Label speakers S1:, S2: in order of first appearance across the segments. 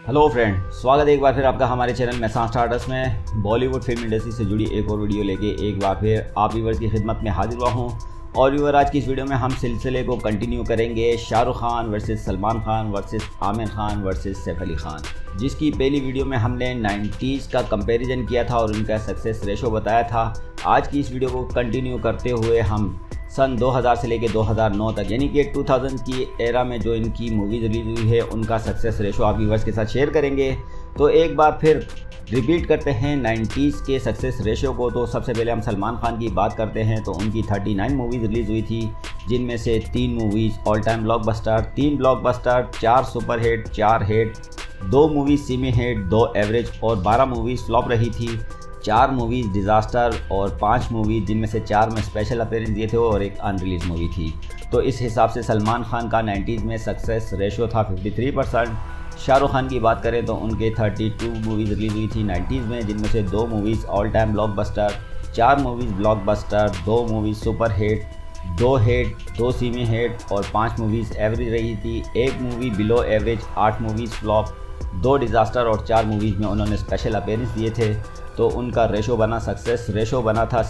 S1: Hello friend, स्वागत है एक बार फिर आपका हमारे चैनल मेहसान स्टार्टर्स में। बॉलीवुड फिल्म इंडस्ट्री से जुड़ी एक और वीडियो लेके एक बार फिर आप व्यूअर्स की खिदमत में हाजिर हुआ हूँ। और व्यूअर, आज की इस वीडियो में हम सिलसिले को कंटिन्यू करेंगे Shahrukh Khan versus Salman Khan versus Aamir Khan versus Saif Ali Khan, जिसकी पहली वीडियो में हमने 90s का कंपैरिजन किया था और उनका सक्सेस रेशो बताया था। आज की इस वीडियो को कंटिन्यू करते हुए हम सन 2000 से लेकर 2009 तक यानी कि 2000 की एरा में जो इनकी मूवीज़ रिलीज हुई है उनका सक्सेस रेशो आप व्यूअर्स के साथ शेयर करेंगे। तो एक बार फिर रिपीट करते हैं 90s के सक्सेस रेशो को। तो सबसे पहले हम सलमान खान की बात करते हैं तो उनकी 39 मूवीज़ रिलीज़ हुई थी, जिनमें से 3 movies all time blockbuster, 3 blockbuster, 4 super hit, 4 hit, 2 movies semi hit, 2 average और 12 मूवीज़ फ्लॉप रही थी। 4 मूवीज़ डिज़ास्टर और 5 मूवीज़ जिनमें से 4 में स्पेशल अपीयरेंस दिए थे और एक अनरिलीज मूवी थी। तो इस हिसाब से सलमान खान का 90s में सक्सेस रेशो था 53%। शाहरुख खान की बात करें तो उनके 32 मूवीज़ रिलीज हुई थी 90s में, जिनमें से 2 movies all time blockbuster, 4 movies blockbuster, 2 movies super hit, 2 hit, 2 semi hit और 5 मूवीज़ एवरेज रही थी। 1 movie below average, 8 movies flop, 2 disaster और 4 मूवीज़ में उन्होंने स्पेशल अपीयरेंस दिए थे। तो उनका रेशो बना, सक्सेस रेशो बना था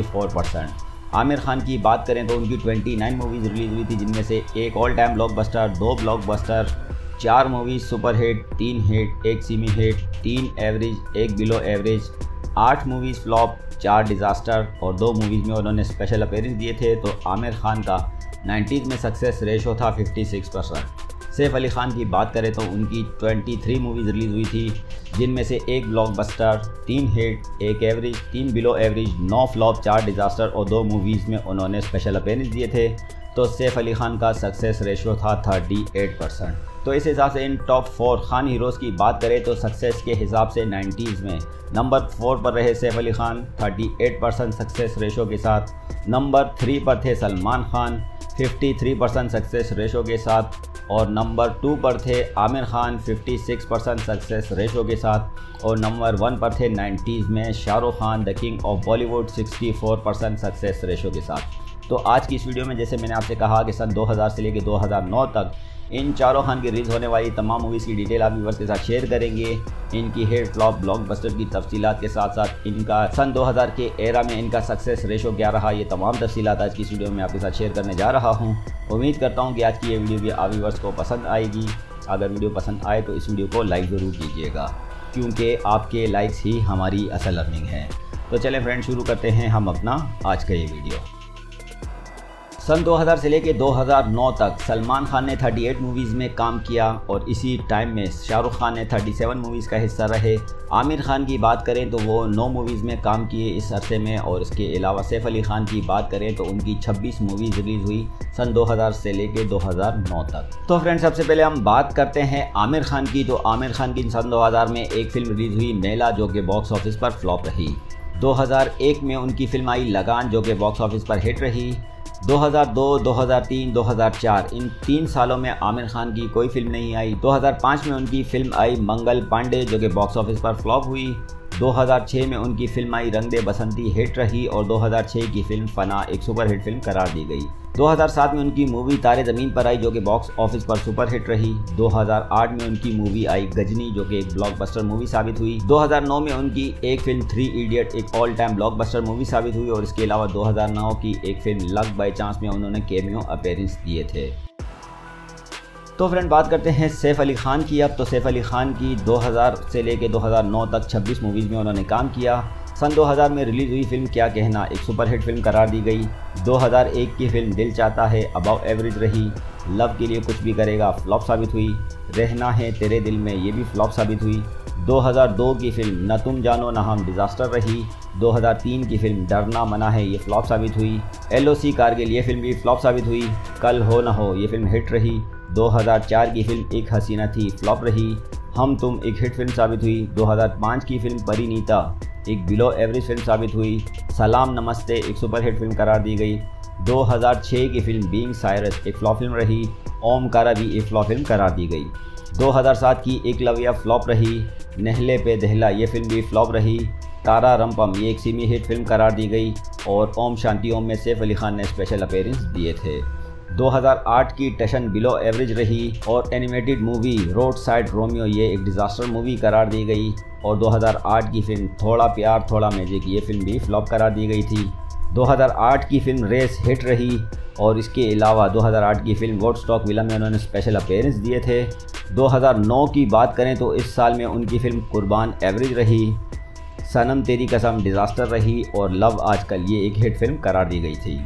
S1: 64%। आमिर खान की बात करें तो उनकी 29 मूवीज़ रिलीज़ हुई थी, जिनमें से 1 all time blockbuster, 2 blockbuster, 4 movies super hit, 3 hit, 1 semi hit, 3 average, 1 below average, 8 movies flop, 4 disaster और 2 मूवीज़ में उन्होंने स्पेशल अपीयरेंस दिए थे। तो आमिर खान का 90s में सक्सेस रेशो था 56%। सैफ अली खान की बात करें तो उनकी 23 मूवीज़ रिलीज़ हुई थी, जिनमें से 1 blockbuster, 3 hit, 1 average, 3 below average, 9 flop, 4 disaster और 2 मूवीज़ में उन्होंने स्पेशल अपीयरेंस दिए थे। तो सैफ अली खान का सक्सेस रेशो था 38%। तो इस हिसाब से इन टॉप 4 खान हीरोज़ की बात करें तो सक्सेस के हिसाब से 90s में नंबर 4 पर रहे सैफ अली खान 38% सक्सेस रेशो के साथ। नंबर 3 पर थे सलमान खान 53% सक्सेस रेशो के साथ। और नंबर 2 पर थे आमिर खान 56% सक्सेस रेशो के साथ। और नंबर 1 पर थे 90s में Shahrukh Khan the king of Bollywood 64% success ratio के साथ। तो आज की इस वीडियो में जैसे मैंने आपसे कहा कि सन 2000 से लेकर 2009 तक इन चारों खान की रिलीज़ होने वाली तमाम मूवीज़ की डिटेल आप व्यूअर्स के साथ शेयर करेंगे। इनकी हिट फ्लॉप ब्लॉकबस्टर की तफसीलात के साथ साथ इनका सन 2000 के एरा में इनका सक्सेस रेशो क्या रहा, ये तमाम तफसीलात आज की इस वीडियो में आपके साथ शेयर करने जा रहा हूँ। उम्मीद करता हूँ कि आज की ये वीडियो भी आप व्यूअर्स को पसंद आएगी। अगर वीडियो पसंद आए तो इस वीडियो को लाइक ज़रूर कीजिएगा, क्योंकि आपके लाइक्स ही हमारी असल अर्निंग है। तो चलें फ्रेंड, शुरू करते हैं हम अपना आज का ये वीडियो। सन 2000 से लेकर 2009 तक सलमान खान ने 38 मूवीज़ में काम किया और इसी टाइम में शाहरुख खान ने 37 मूवीज़ का हिस्सा रहे। आमिर खान की बात करें तो वो 9 मूवीज़ में काम किए इस अरसे में। और इसके अलावा सैफ अली खान की बात करें तो उनकी 26 मूवीज़ रिलीज़ हुई सन 2000 से लेकर 2009 तक। तो फ्रेंड, सबसे पहले हम बात करते हैं आमिर खान की। तो आमिर खान की सन 2000 में एक फ़िल्म रिलीज़ हुई मेला, जो कि बॉक्स ऑफिस पर फ्लॉप रही। 2001 में उनकी फिल्म आई लगान, जो कि बॉक्स ऑफिस पर हिट रही। 2002, 2003, 2004 इन 3 सालों में आमिर खान की कोई फिल्म नहीं आई। 2005 में उनकी फिल्म आई मंगल पांडे, जो कि बॉक्स ऑफिस पर फ्लॉप हुई। 2006 में उनकी फिल्म आई रंग दे बसंती, हिट रही और 2006 की फिल्म फना एक सुपर हिट फिल्म करार दी गई। 2007 में उनकी मूवी तारे ज़मीन पर आई, जो कि बॉक्स ऑफिस पर सुपर हिट रही। 2008 में उनकी मूवी आई गजनी, जो कि एक ब्लॉकबस्टर मूवी साबित हुई। 2009 में उनकी एक फिल्म 3 इडियट एक ऑल टाइम ब्लॉकबस्टर मूवी साबित हुई। और इसके अलावा 2009 की एक फिल्म लक बाय चांस में उन्होंने कैमियो अपीयरेंस दिए थे। तो फ्रेंड, बात करते हैं सैफ अली खान की। अब तो सैफ अली खान की 2000 से लेकर 2009 तक 26 मूवीज़ में उन्होंने काम किया। सन 2000 में रिलीज़ हुई फिल्म क्या कहना एक सुपर हिट फिल्म करार दी गई। 2001 की फिल्म दिल चाहता है अबव एवरेज रही। लव के लिए कुछ भी करेगा फ्लॉप साबित हुई। रहना है तेरे दिल में, ये भी फ्लॉप साबित हुई। 2002 की फिल्म न तुम जानो न हम डिज़ास्टर रही। 2003 की फिल्म डरना मना है, ये फ्लॉप साबित हुई। LOC कारगिल, ये फिल्म भी फ्लॉप साबित हुई। कल हो न हो, ये फिल्म हिट रही। 2004 की फिल्म एक हसीना थी, फ्लॉप रही। हम तुम एक हिट फिल्म साबित हुई। 2005 की फिल्म परिणीता एक बिलो एवरेज फिल्म साबित हुई। सलाम नमस्ते एक सुपर हिट फिल्म करार दी गई। 2006 की फिल्म बीइंग साइरस एक फ्लॉप फिल्म रही। ओमकारा भी एक फ्लॉप फिल्म करार दी गई। 2007 की एकलव्या फ्लॉप रही। नहले पे दहला, ये फिल्म भी फ्लॉप रही। तारा रंपम, ये एक सेमी हिट फिल्म करार दी गई। और ओम शांति ओम में सैफ अली खान ने स्पेशल अपीयरेंस दिए थे। 2008 की टशन बिलो एवरेज रही और animated movie roadside Romeo ये एक डिज़ास्टर मूवी करार दी गई। और 2008 की फिल्म थोड़ा प्यार थोड़ा मैजिक ये फिल्म भी फ्लॉप करार दी गई थी। 2008 की फिल्म रेस हिट रही और इसके अलावा 2008 की फिल्म वुडस्टॉक विलन में उन्होंने स्पेशल अपीयरेंस दिए थे। 2009 की बात करें तो इस साल में उनकी फिल्म कुर्बान एवरेज रही, सनम तेरी कसम डिज़ास्टर रही और लव आजकल ये एक हिट फिल्म करार दी गई थी।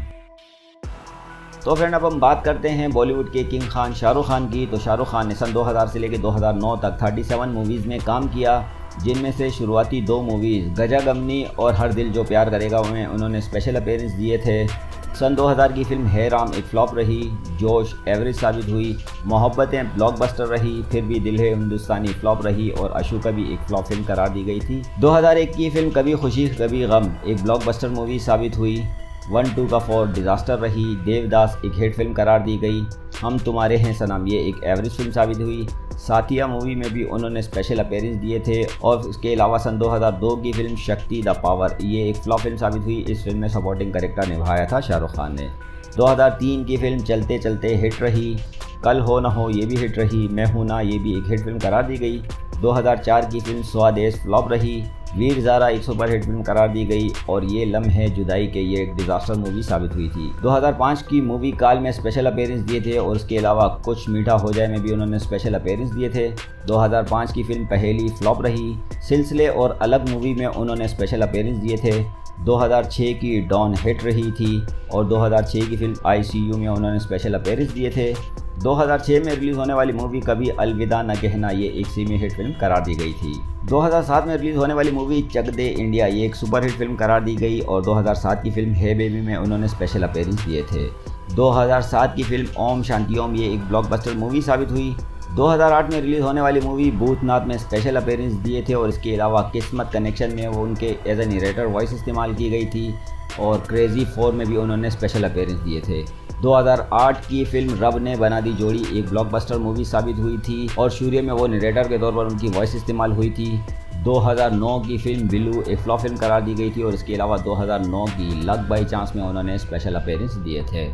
S1: तो फ्रेंड अब हम बात करते हैं बॉलीवुड के किंग खान शाहरुख खान की। तो शाहरुख खान ने सन 2000 से लेकर 2009 तक 37 मूवीज़ में काम किया, जिनमें से शुरुआती 2 मूवीज़ गजागमनी और हर दिल जो प्यार करेगा में उन्होंने स्पेशल अपीयरेंस दिए थे। सन 2000 की फिल्म है राम एक फ्लॉप रही, जोश एवरेज साबित हुई, मोहब्बतें ब्लॉकबस्टर रही, फिर भी दिल है हिंदुस्तानी फ्लॉप रही और अशोका भी एक फ्लॉप फिल्म करार दी गई थी। 2001 की फिल्म कभी खुशी कभी गम एक ब्लॉकबस्टर मूवी साबित हुई, 1-2 का 4 डिज़ास्टर रही, देवदास एक हिट फिल्म करार दी गई, हम तुम्हारे हैं सनम ये एक एवरेज फिल्म साबित हुई, साथिया मूवी में भी उन्होंने स्पेशल अपीयरेंस दिए थे। और इसके अलावा सन 2002 की फिल्म शक्ति द पावर ये एक फ्लॉप फिल्म साबित हुई, इस फिल्म में सपोर्टिंग कैरेक्टर निभाया था शाहरुख खान ने। 2003 की फिल्म चलते चलते हिट रही, कल हो न हो ये भी हिट रही, मैं हूं ना ये भी एक हिट फिल्म करार दी गई। 2004 की फिल्म स्वदेश फ्लॉप रही, वीर ज़ारा एक सुपर हिट फिल्म करार दी गई और ये लम्हे जुदाई के ये एक डिज़ास्टर मूवी साबित हुई थी। 2005 की मूवी काल में स्पेशल अपीयरेंस दिए थे और उसके अलावा कुछ मीठा हो जाए में भी उन्होंने स्पेशल अपीयरेंस दिए थे। 2005 की फिल्म पहेली फ्लॉप रही, सिलसिले और अलग मूवी में उन्होंने स्पेशल अपीयरेंस दिए थे। 2006 की डॉन हिट रही थी और 2006 की फिल्म ICU में उन्होंने स्पेशल अपीयरेंस दिए थे। 2006 में रिलीज़ होने वाली मूवी कभी अलविदा न कहना ये एक सेमी हिट फिल्म करार दी गई थी। 2007 में रिलीज़ होने वाली मूवी चक दे इंडिया ये एक सुपर हिट फिल्म करार दी गई और 2007 की फिल्म है बेबी में उन्होंने स्पेशल अपीयरेंस दिए थे। 2007 की फिल्म ओम शांति ओम ये एक ब्लॉकबस्टर मूवी साबित हुई। 2008 में रिलीज़ होने वाली मूवी भूतनाथ में स्पेशल अपीयरेंस दिए थे और इसके अलावा किस्मत कनेक्शन में वो उनके एज ए नरेटर वॉइस इस्तेमाल की गई थी और क्रेजी 4 में भी उन्होंने स्पेशल अपीयरेंस दिए थे। 2008 की फिल्म रब ने बना दी जोड़ी एक ब्लॉकबस्टर मूवी साबित हुई थी और सूर्य में वो नरेटर के तौर पर उनकी वॉइस इस्तेमाल हुई थी। 2009 की फिल्म बिल्लू एक फ्लॉप फिल्म करार दी गई थी और इसके अलावा 2009 की लक बाई चांस में उन्होंने स्पेशल अपीयरेंस दिए थे।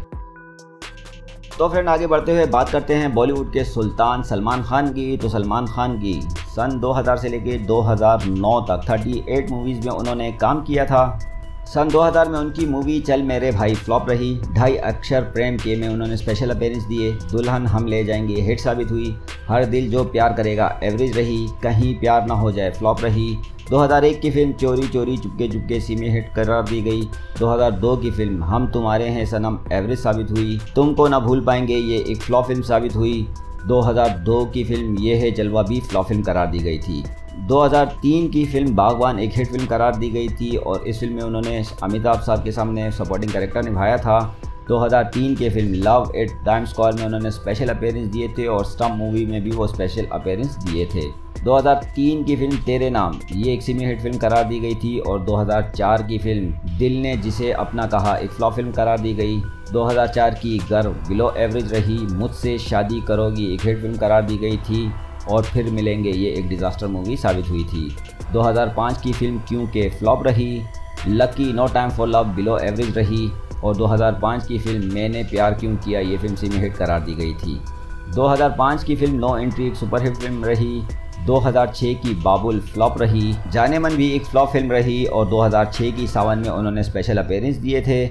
S1: तो फ्रेंड आगे बढ़ते हुए बात करते हैं बॉलीवुड के सुल्तान सलमान खान की। तो सलमान खान की सन 2000 से लेकर 2009 तक 38 मूवीज़ में उन्होंने काम किया था। सन 2000 में उनकी मूवी चल मेरे भाई फ्लॉप रही, 2.5 अक्षर प्रेम के में उन्होंने स्पेशल अपीयरेंस दिए, दुल्हन हम ले जाएंगे हिट साबित हुई, हर दिल जो प्यार करेगा एवरेज रही, कहीं प्यार ना हो जाए फ्लॉप रही। 2001 की फिल्म चोरी चोरी चुपके चुपके सेमी हिट करार दी गई। 2002 की फिल्म हम तुम्हारे हैं सनम एवरेज साबित हुई, तुमको ना भूल पाएंगे ये एक फ्लॉप फिल्म साबित हुई। 2002 की फिल्म ये है जलवा भी फ्लॉप फिल्म करार दी गई थी। 2003 की फिल्म बागवान एक हिट फिल्म करार दी गई थी और इस फिल्म में उन्होंने अमिताभ साहब के सामने सपोर्टिंग कैरेक्टर निभाया था। 2003 की film love at time square में उन्होंने स्पेशल अपीयरेंस दिए थे और स्टम्प मूवी में भी वो स्पेशल अपीयरेंस दिए थे। 2003 की फिल्म तेरे नाम ये एक सेमी हिट फिल्म करार दी गई थी और 2004 की फिल्म दिल ने जिसे अपना कहा एक फ्लॉप फिल्म करार दी गई। 2004 की गर्व बिलो एवरेज रही, मुझसे शादी करोगी एक हिट फिल्म करार दी गई थी और फिर मिलेंगे ये एक डिज़ास्टर मूवी साबित हुई थी। 2005 की फिल्म क्योंकि फ्लॉप रही, lucky no time for love below average रही और 2005 की फिल्म मैंने प्यार क्यों किया ये फिल्म सेमी हिट करार दी गई थी। 2005 की फिल्म नो एंट्री एक सुपर हिट फिल्म रही। 2006 की बाबुल फ्लॉप रही, जाने मन भी एक फ्लॉप फिल्म रही और 2006 की सावन में उन्होंने स्पेशल अपीयरेंस दिए थे।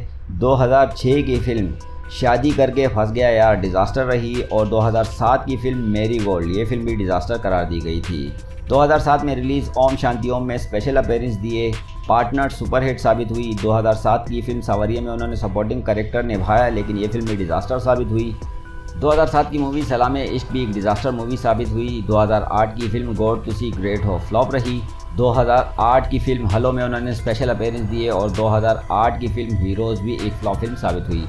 S1: 2006 की फिल्म शादी करके फंस गया यार डिज़ास्टर रही और 2007 की फिल्म मेरी गोल्ड ये फिल्म भी डिज़ास्टर करार दी गई थी। 2007 में रिलीज़ ओम शांति ओम में स्पेशल अपीयरेंस दिए, पार्टनर सुपर हिट साबित हुई। 2007 की फिल्म सावरिया में उन्होंने सपोर्टिंग कैरेक्टर निभाया लेकिन ये फिल्म भी डिज़ास्टर साबित हुई। 2007 की मूवी सलामे इश्क भी एक डिज़ास्टर मूवी साबित हुई। 2008 की फिल्म गॉड तुसी ग्रेट हो फ्लॉप रही। 2008 की फिल्म हलो में उन्होंने स्पेशल अपीयरेंस दिए और 2008 की फिल्म हीरोज़ भी एक फ्लॉप फिल्म साबित हुई।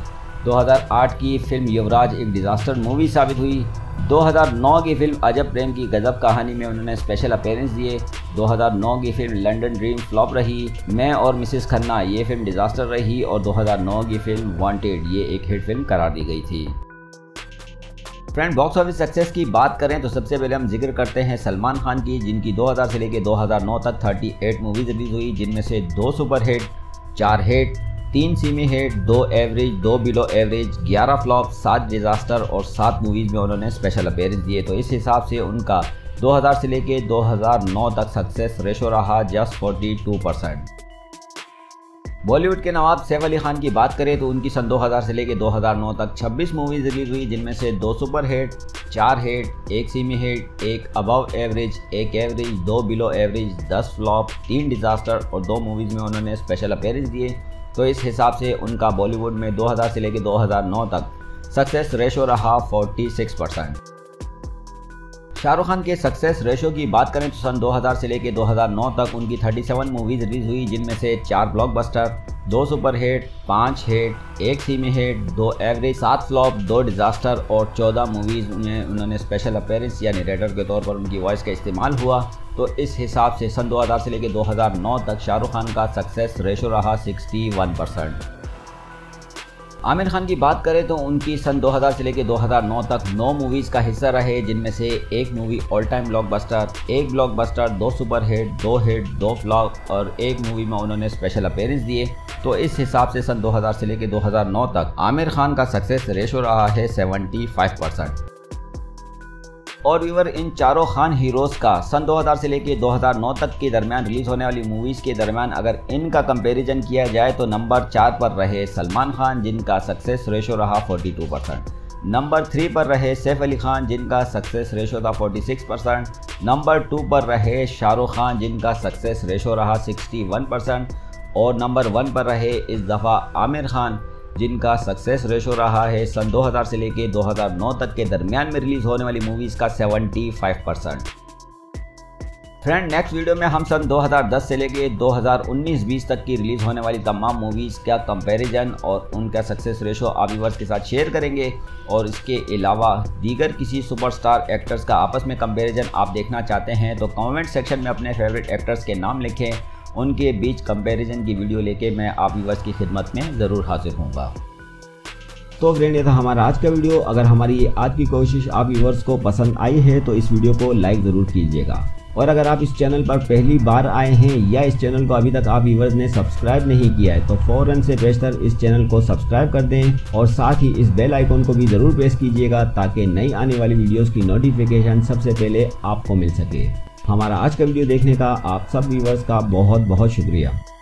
S1: 2008 की फिल्म युवराज एक डिज़ास्टर मूवी साबित हुई। 2009 की फिल्म अजब प्रेम की गजब कहानी में उन्होंने स्पेशल अपीयरेंस दिए। 2009 की फिल्म लंदन ड्रीम फ्लॉप रही। मैं और मिसेस खन्ना ये फिल्म डिज़ास्टर रही और 2009 की फिल्म वांटेड ये एक हिट फिल्म करार दी गई थी। फ्रेंड बॉक्स ऑफिस सक्सेस की बात करें तो सबसे पहले हम जिक्र करते हैं सलमान खान की, जिनकी 2000 से लेकर 2009 तक 38 मूवीज़ रिलीज हुई, जिनमें से 2 super hit, 4 hit, 3 semi hit, 2 average, 2 below average, 11 flop, 7 disaster और 7 मूवीज़ में उन्होंने स्पेशल अपीयरेंस दिए। तो इस हिसाब से उनका 2000 से लेके 2009 तक सक्सेस रेशो रहा जस्ट 42%। बॉलीवुड के नवाब सैफ अली खान की बात करें तो उनकी सन 2000 से लेकर 2009 तक 26 मूवीज़ रिलीज हुई, जिनमें से 2 super hit, 4 hit, 1 semi hit, 1 above average, 1 average, 2 below average, 10 flop, 3 disaster और 2 मूवीज़ में उन्होंने स्पेशल अपीयरेंस दिए। तो इस हिसाब से उनका बॉलीवुड में 2000 से लेकर 2009 तक सक्सेस रेशो रहा 46%। शाहरुख खान के सक्सेस रेशो की बात करें तो सन 2000 से लेकर 2009 तक उनकी 37 मूवीज़ रिलीज हुई, जिनमें से 4 blockbuster, 2 super hit, 5 hit, 1 semi hit, 2 average, 7 flop, 2 disaster और 14 मूवीज़ में उन्होंने स्पेशल अपीयरेंस या नरेटर के तौर पर उनकी वॉइस का इस्तेमाल हुआ। तो इस हिसाब से सन 2000 से लेकर 2009 तक शाहरुख खान का सक्सेस रेशो रहा 61%। आमिर खान की बात करें तो उनकी सन 2000 से लेकर 2009 तक 9 मूवीज़ का हिस्सा रहे, जिनमें से 1 movie all time blockbuster, 1 blockbuster, 2 super hit, 2 flop और 1 मूवी में उन्होंने स्पेशल अपीयरेंस दिए। तो इस हिसाब से सन 2000 से लेकर 2009 तक आमिर खान का सक्सेस रेशो रहा है 75%। और व्यूअर, इन चारों खान हीरोज़ का सन 2000 से लेकर 2009 तक के दरमियान रिलीज़ होने वाली मूवीज़ के दरमियान अगर इनका कंपैरिजन किया जाए तो नंबर 4 पर रहे सलमान खान, जिनका सक्सेस रेशो रहा 42%। नंबर 3 पर रहे सैफ अली खान, जिनका सक्सेस रेशो था 46%। नंबर 2 पर रहे शाहरुख खान, जिनका सक्सेस रेशो रहा 61%। और नंबर 1 पर रहे इस दफ़ा आमिर खान, जिनका सक्सेस रेशो रहा है सन 2000 से लेकर 2009 तक के दरमियान में रिलीज़ होने वाली मूवीज़ का 75%। फ्रेंड, नेक्स्ट वीडियो में हम सन 2010 से लेकर 2019-20 तक की रिलीज़ होने वाली तमाम मूवीज़ का कंपैरिजन और उनका सक्सेस रेशो आप व्यूअर्स के साथ शेयर करेंगे। और इसके अलावा दीगर किसी सुपरस्टार एक्टर्स का आपस में कंपैरिजन आप देखना चाहते हैं तो कमेंट सेक्शन में अपने फेवरेट एक्टर्स के नाम लिखें, उनके बीच कंपैरिजन की वीडियो लेके मैं आप व्यूअर्स की खिदमत में ज़रूर हाजिर होऊंगा। तो फ्रेंड, ये था हमारा आज का वीडियो। अगर हमारी ये आज की कोशिश आप व्यूअर्स को पसंद आई है तो इस वीडियो को लाइक ज़रूर कीजिएगा। और अगर आप इस चैनल पर पहली बार आए हैं या इस चैनल को अभी तक आप व्यूअर्स ने सब्सक्राइब नहीं किया है तो फ़ौरन से बेशतर इस चैनल को सब्सक्राइब कर दें और साथ ही इस बेल आइकॉन को भी ज़रूर प्रेस कीजिएगा ताकि नई आने वाली वीडियोस की नोटिफिकेशन सबसे पहले आपको मिल सके। हमारा आज का वीडियो देखने का आप सब व्यूअर्स का बहुत बहुत शुक्रिया।